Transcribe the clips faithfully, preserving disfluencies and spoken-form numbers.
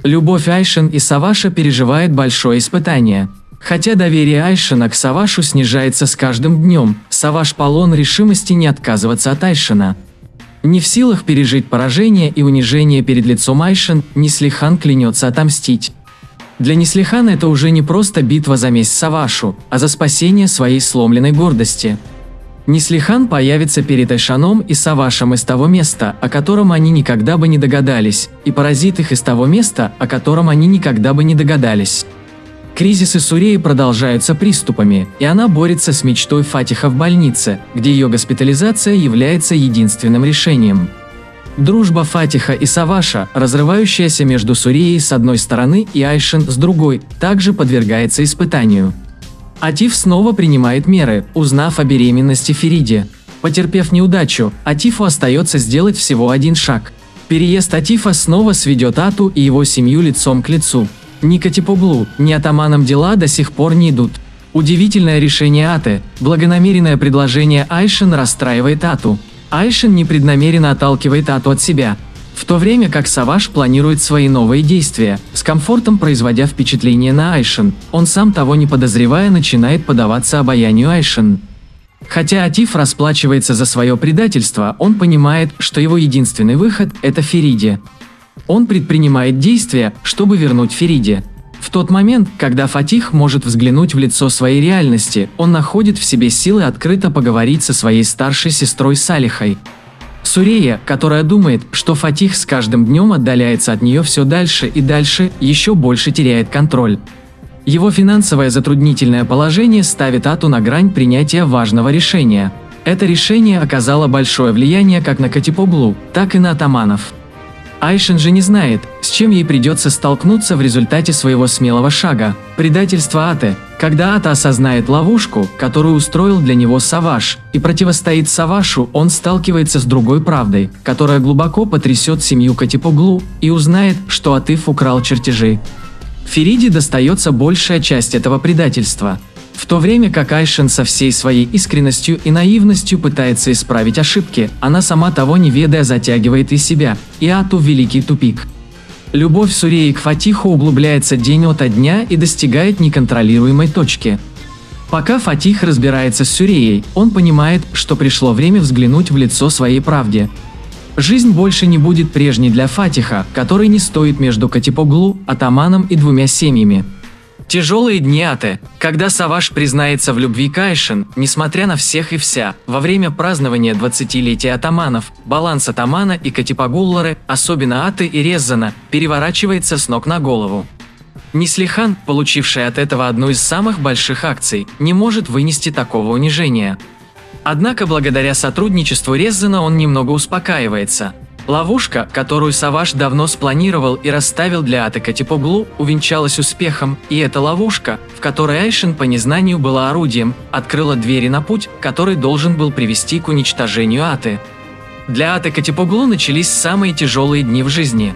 Любовь Айшин и Саваша переживает большое испытание. Хотя доверие Айшина к Савашу снижается с каждым днем, Саваш полон решимости не отказываться от Айшина. Не в силах пережить поражение и унижение перед лицом Айшин, Неслихан клянется отомстить. Для Неслихана это уже не просто битва за месть Савашу, а за спасение своей сломленной гордости. Неслихан появится перед Айшаном и Савашем из того места, о котором они никогда бы не догадались, и поразит их из того места, о котором они никогда бы не догадались. Кризисы Суреи продолжаются приступами, и она борется с мечтой Фатиха в больнице, где ее госпитализация является единственным решением. Дружба Фатиха и Саваша, разрывающаяся между Суреей с одной стороны и Айшин с другой, также подвергается испытанию. Атиф снова принимает меры, узнав о беременности Фериди. Потерпев неудачу, Атифу остается сделать всего один шаг. Переезд Атифа снова сведет Ату и его семью лицом к лицу. Ни Катипоглу, ни атаманам дела до сих пор не идут. Удивительное решение Аты, благонамеренное предложение Айшин расстраивает Ату. Айшин непреднамеренно отталкивает Ату от себя, в то время как Саваш планирует свои новые действия, с комфортом производя впечатление на Айшин. Он сам того не подозревая начинает поддаваться обаянию Айшин. Хотя Атиф расплачивается за свое предательство, он понимает, что его единственный выход – это Фериди. Он предпринимает действия, чтобы вернуть Фериди. В тот момент, когда Фатих может взглянуть в лицо своей реальности, он находит в себе силы открыто поговорить со своей старшей сестрой Салихой. Сурея, которая думает, что Фатих с каждым днем отдаляется от нее все дальше и дальше, еще больше теряет контроль. Его финансовое затруднительное положение ставит Ату на грань принятия важного решения. Это решение оказало большое влияние как на Катипоглу, так и на атаманов. Айшин же не знает, с чем ей придется столкнуться в результате своего смелого шага – предательства Аты. Когда Ата осознает ловушку, которую устроил для него Саваш, и противостоит Савашу, он сталкивается с другой правдой, которая глубоко потрясет семью Катипоглу, и узнает, что Атиф украл чертежи. Фериди достается большая часть этого предательства. В то время как Айшин со всей своей искренностью и наивностью пытается исправить ошибки, она сама того не ведая затягивает и себя, и Ату в великий тупик. Любовь Суреи к Фатиху углубляется день ото дня и достигает неконтролируемой точки. Пока Фатих разбирается с Суреей, он понимает, что пришло время взглянуть в лицо своей правде. Жизнь больше не будет прежней для Фатиха, который не стоит между Катипоглу, атаманом и двумя семьями. Тяжелые дни Аты, когда Саваш признается в любви к Айшин, несмотря на всех и вся, во время празднования двадцатилетия атаманов, баланс атамана и Катипогуллары, особенно Аты и Реззана, переворачивается с ног на голову. Неслихан, получивший от этого одну из самых больших акций, не может вынести такого унижения. Однако благодаря сотрудничеству Реззана он немного успокаивается. Ловушка, которую Саваш давно спланировал и расставил для Аты Катипоглу, увенчалась успехом, и эта ловушка, в которой Айшин по незнанию была орудием, открыла двери на путь, который должен был привести к уничтожению Аты. Для Аты Катипоглу начались самые тяжелые дни в жизни.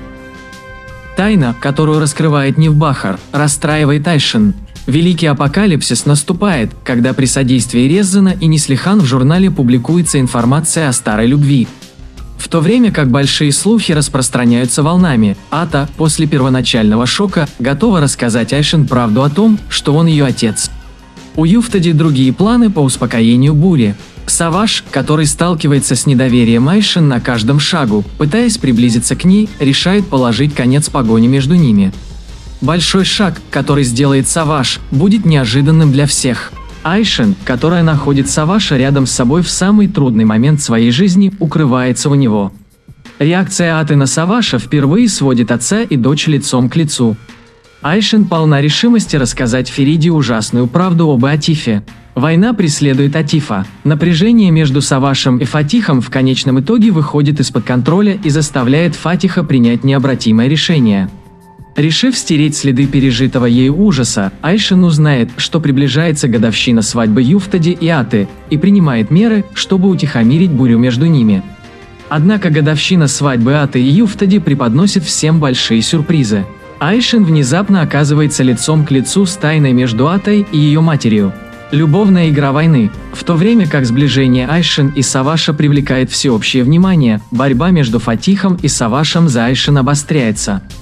Тайна, которую раскрывает Невбахар, расстраивает Айшин. Великий апокалипсис наступает, когда при содействии Реззана и Неслихан в журнале публикуется информация о старой любви. В то время как большие слухи распространяются волнами, Ата, после первоначального шока, готова рассказать Айшин правду о том, что он ее отец. У Юфтади другие планы по успокоению бури. Саваш, который сталкивается с недоверием Айшин на каждом шагу, пытаясь приблизиться к ней, решает положить конец погоне между ними. Большой шаг, который сделает Саваш, будет неожиданным для всех. Айшин, которая находит Саваша рядом с собой в самый трудный момент своей жизни, укрывается у него. Реакция Аты на Саваша впервые сводит отца и дочь лицом к лицу. Айшин полна решимости рассказать Фериди ужасную правду об Атифе. Война преследует Атифа. Напряжение между Савашем и Фатихом в конечном итоге выходит из-под контроля и заставляет Фатиха принять необратимое решение. Решив стереть следы пережитого ею ужаса, Айшин узнает, что приближается годовщина свадьбы Юфтади и Аты, и принимает меры, чтобы утихомирить бурю между ними. Однако годовщина свадьбы Аты и Юфтади преподносит всем большие сюрпризы. Айшин внезапно оказывается лицом к лицу с тайной между Атой и ее матерью. Любовная игра войны. В то время как сближение Айшин и Саваша привлекает всеобщее внимание, борьба между Фатихом и Савашем за Айшин обостряется.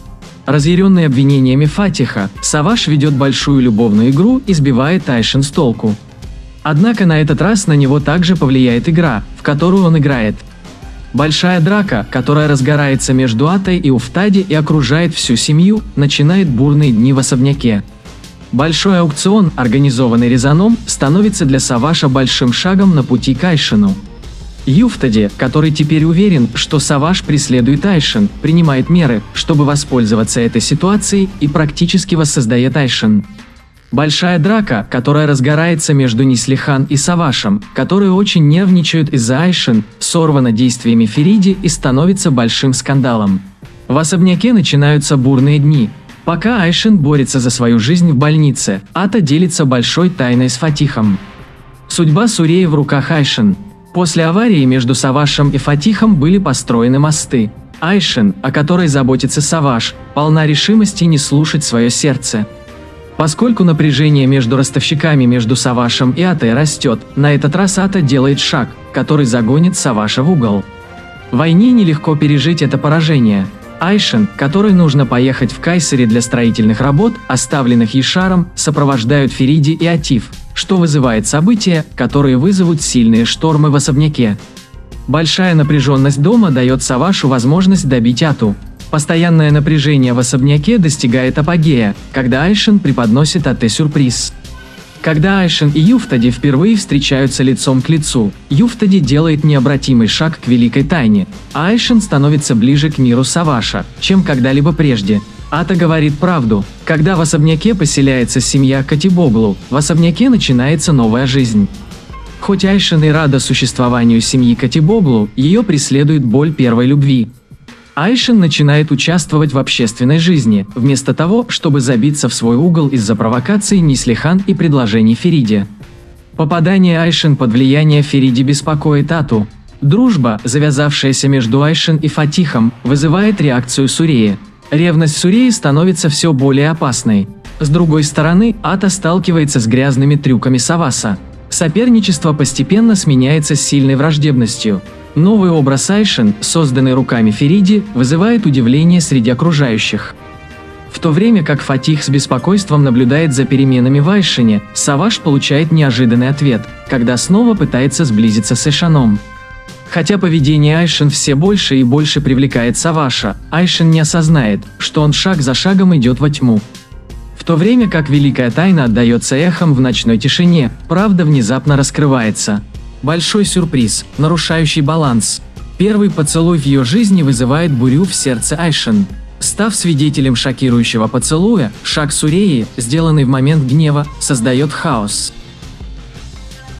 Разъяренный обвинениями Фатиха, Саваш ведет большую любовную игру и сбивает Айшен с толку. Однако на этот раз на него также повлияет игра, в которую он играет. Большая драка, которая разгорается между Атой и Уфтади и окружает всю семью, начинает бурные дни в особняке. Большой аукцион, организованный Резаном, становится для Саваша большим шагом на пути к Айшену. Юфтади, который теперь уверен, что Саваш преследует Айшен, принимает меры, чтобы воспользоваться этой ситуацией, и практически воссоздает Айшен. Большая драка, которая разгорается между Неслихан и Савашем, которые очень нервничают из-за Айшен, сорвана действиями Фериди и становится большим скандалом. В особняке начинаются бурные дни. Пока Айшен борется за свою жизнь в больнице, Ата делится большой тайной с Фатихом. Судьба Суреи в руках Айшен. После аварии между Савашем и Фатихом были построены мосты. Айшен, о которой заботится Саваш, полна решимости не слушать свое сердце. Поскольку напряжение между ростовщиками между Савашем и Атой растет, на этот раз Ата делает шаг, который загонит Саваша в угол. В войне нелегко пережить это поражение. Айшен, которой нужно поехать в Кайсере для строительных работ, оставленных Ешаром, сопровождают Фериди и Атиф, что вызывает события, которые вызовут сильные штормы в особняке. Большая напряженность дома дает Савашу возможность добить Ату. Постоянное напряжение в особняке достигает апогея, когда Айшен преподносит Ате сюрприз. Когда Айшен и Юфтади впервые встречаются лицом к лицу, Юфтади делает необратимый шаг к великой тайне, а Айшен становится ближе к миру Саваша, чем когда-либо прежде. Ата говорит правду. Когда в особняке поселяется семья Катибоглу, в особняке начинается новая жизнь. Хоть Айшен и рада существованию семьи Катибоглу, ее преследует боль первой любви. Айшен начинает участвовать в общественной жизни, вместо того, чтобы забиться в свой угол из-за провокаций Неслихан и предложений Фериди. Попадание Айшен под влияние Фериди беспокоит Ату. Дружба, завязавшаяся между Айшен и Фатихом, вызывает реакцию Суреи. Ревность Суреи становится все более опасной. С другой стороны, Ата сталкивается с грязными трюками Саваса. Соперничество постепенно сменяется сильной враждебностью. Новый образ Айшен, созданный руками Фериди, вызывает удивление среди окружающих. В то время как Фатих с беспокойством наблюдает за переменами в Айшене, Саваш получает неожиданный ответ, когда снова пытается сблизиться с Эшаном. Хотя поведение Айшен все больше и больше привлекает Саваша, Айшен не осознает, что он шаг за шагом идет во тьму. В то время как великая тайна отдается эхом в ночной тишине, правда внезапно раскрывается. Большой сюрприз, нарушающий баланс. Первый поцелуй в ее жизни вызывает бурю в сердце Айшен. Став свидетелем шокирующего поцелуя, шаг Суреи, сделанный в момент гнева, создает хаос.